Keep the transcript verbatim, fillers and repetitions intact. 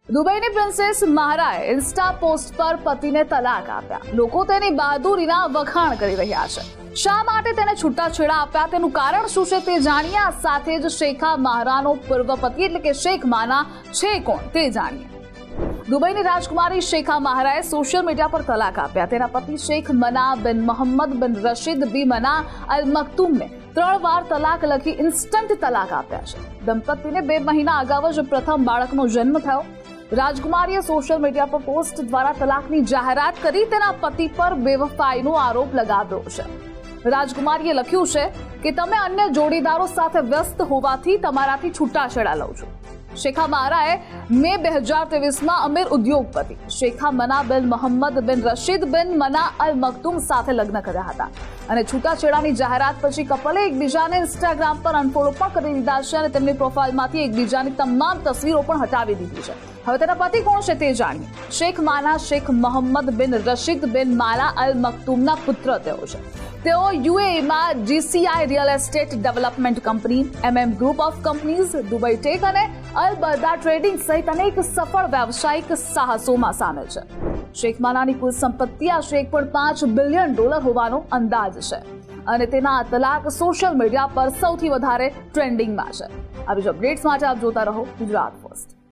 દુબઈની princess મહારાએ insta post પર પતિને તલાક આપ્યા। લોકો તેની બહાદુરીના વખાણ કરી રહ્યા છે। શા માટે તેને છૂટાછેડા આપ્યા તેનું કારણ શું છે તે જાણીએ। આ સાથે જ શેખા મહારાનો પૂર્વ પતિ એટલે કે શેખ માના છે કોણ તે જાણીએ। દુબઈની રાજકુમારી શેખા મહારાએ સોશિયલ મીડિયા પર તલાક આપ્યા। તેના પતિ શેખ મના બિન મોહમ્મદ બિન રશીદ બી મના અલ મકતુમને ત્રણ વાર તલાક લખી ઇન્સ્ટન્ટ તલાક આપ્યા છે। દંપતીને બે મહિના અગાઉ જ પ્રથમ બાળકનો જન્મ થયો। રાજકુમારીએ સોશિયલ મીડિયા પર પોસ્ટ દ્વારા તલાકની જાહેરાત કરી તેના પતિ પર બેવફાઈનો આરોપ લગાવ્યો છે। રાજકુમારીએ લખ્યું છે કે તમે અન્ય જોડીદારો સાથે વ્યસ્ત હોવાથી તમારાથી છૂટાછેડા લઉં છું। શેખા મહારાએ મે બે હજાર ત્રેવીસમાં અમીર ઉદ્યોગપતિ શેખા મના બિન મોહમ્મદ બિન રશીદ બિન મના અલ મકતુમ સાથે લગ્ન કર્યા હતા અને છૂટાછેડાની જાહેરાત પછી કપલે એકબીજાને ઇન્સ્ટાગ્રામ પર અનફોલો પણ કરી દીધા છે અને તેમની પ્રોફાઇલમાંથી એકબીજાની તમામ તસવીરો પણ હટાવી દીધી છે। હવે તેના પતિ કોણ છે તે જાણીએ। શેખ માના શેખ મોહમ્મદ બિન રશીદ બિન માલા અલ મકતુમના પુત્ર તેઓ છે। તેઓ યુએઈમાં GCI real estate development company, MM group of companies, Dubai tech અને અલ બરદા ટ્રેડિંગ સહિત અનેક સફળ વ્યવસાયિક સાહસોમાં સામેલ છે। શેખ માનાની કુલ સંપત્તિ આશરે એક પોઈન્ટ પાંચ બિલિયન ડોલર હોવાનો અંદાજ છે અને તેના તલાક સોશિયલ મીડિયા પર સૌથી વધારે ટ્રેન્ડિંગમાં છે। આવી જ અપડેટ્સ માટે આપ જોતા રહો ગુજરાત ફર્સ્ટ।